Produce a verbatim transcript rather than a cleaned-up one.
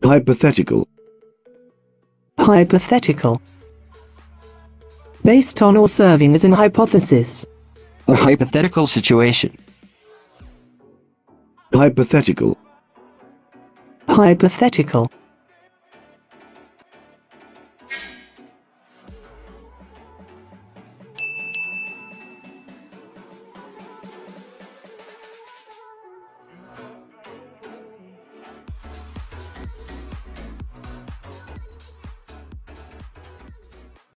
Hypothetical. Hypothetical. Based on or serving as an hypothesis. A hypothetical situation. Hypothetical. Hypothetical.